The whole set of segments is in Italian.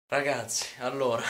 Ragazzi, allora,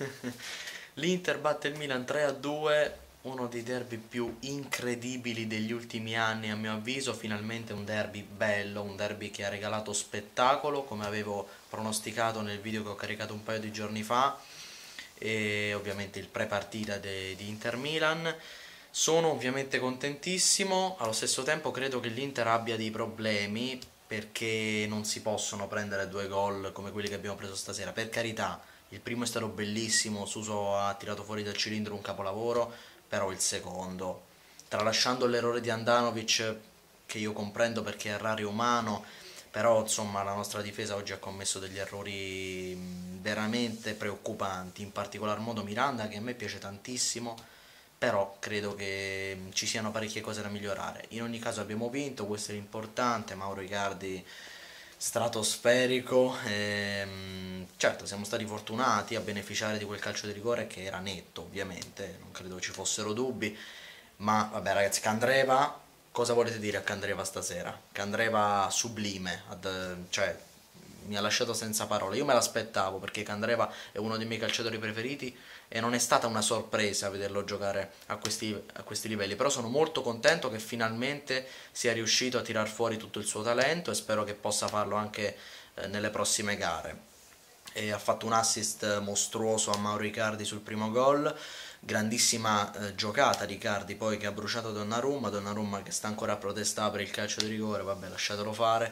l'Inter batte il Milan 3-2, uno dei derby più incredibili degli ultimi anni a mio avviso, finalmente un derby bello, un derby che ha regalato spettacolo, come avevo pronosticato nel video che ho caricato un paio di giorni fa, e ovviamente il pre-partita di Inter-Milan. Sono ovviamente contentissimo, allo stesso tempo credo che l'Inter abbia dei problemi perché non si possono prendere due gol come quelli che abbiamo preso stasera. Per carità, il primo è stato bellissimo, Suso ha tirato fuori dal cilindro un capolavoro, però il secondo, tralasciando l'errore di Andanovic, che io comprendo perché errare è umano, però insomma la nostra difesa oggi ha commesso degli errori veramente preoccupanti, in particolar modo Miranda, che a me piace tantissimo, però credo che ci siano parecchie cose da migliorare. In ogni caso abbiamo vinto, questo è l'importante, Mauro Icardi stratosferico, certo siamo stati fortunati a beneficiare di quel calcio di rigore che era netto ovviamente, non credo ci fossero dubbi, ma vabbè ragazzi, Candreva, cosa volete dire a Candreva stasera? Candreva sublime, cioè mi ha lasciato senza parole. Io me l'aspettavo perché Candreva è uno dei miei calciatori preferiti e non è stata una sorpresa vederlo giocare a questi livelli, però sono molto contento che finalmente sia riuscito a tirar fuori tutto il suo talento e spero che possa farlo anche nelle prossime gare. E ha fatto un assist mostruoso a Mauro Icardi sul primo gol, grandissima giocata di Icardi poi che ha bruciato Donnarumma che sta ancora a protestare per il calcio di rigore, vabbè lasciatelo fare.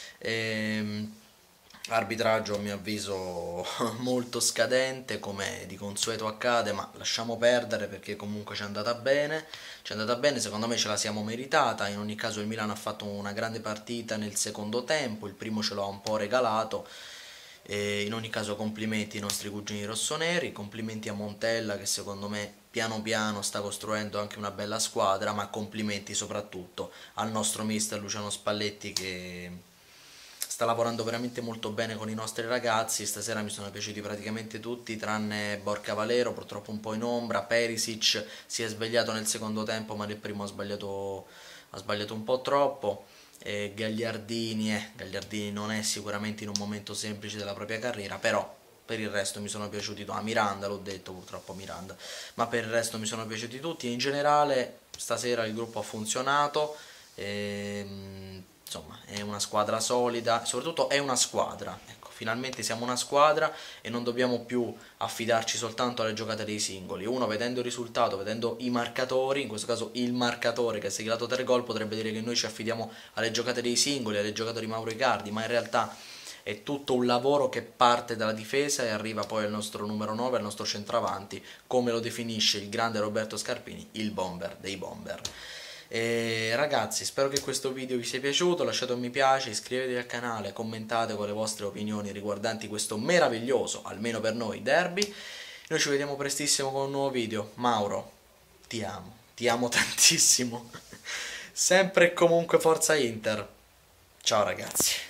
E, arbitraggio a mio avviso molto scadente come di consueto accade, ma lasciamo perdere perché comunque ci è andata bene, secondo me ce la siamo meritata, in ogni caso il Milan ha fatto una grande partita nel secondo tempo, il primo ce l'ha un po' regalato, e in ogni caso complimenti ai nostri cugini rossoneri, complimenti a Montella che secondo me piano piano sta costruendo anche una bella squadra, ma complimenti soprattutto al nostro mister Luciano Spalletti che sta lavorando veramente molto bene con i nostri ragazzi. Stasera mi sono piaciuti praticamente tutti tranne Borca Valero, purtroppo un po' in ombra. Perisic si è svegliato nel secondo tempo ma nel primo ha sbagliato un po' troppo. E Gagliardini non è sicuramente in un momento semplice della propria carriera, però per il resto mi sono piaciuti tutti. Miranda l'ho detto, purtroppo Miranda, ma per il resto mi sono piaciuti tutti. In generale stasera il gruppo ha funzionato, insomma è una squadra solida, soprattutto è una squadra, ecco, finalmente siamo una squadra e non dobbiamo più affidarci soltanto alle giocate dei singoli. Uno vedendo il risultato, vedendo i marcatori, in questo caso il marcatore che ha siglato 3 gol, potrebbe dire che noi ci affidiamo alle giocate dei singoli, alle giocate di Mauro Icardi, ma in realtà è tutto un lavoro che parte dalla difesa e arriva poi al nostro numero 9, al nostro centravanti, come lo definisce il grande Roberto Scarpini, il bomber dei bomber. E ragazzi, spero che questo video vi sia piaciuto, lasciate un mi piace, iscrivetevi al canale, commentate con le vostre opinioni riguardanti questo meraviglioso, almeno per noi, derby. Noi ci vediamo prestissimo con un nuovo video. Mauro, ti amo tantissimo. Sempre e comunque forza Inter. Ciao ragazzi.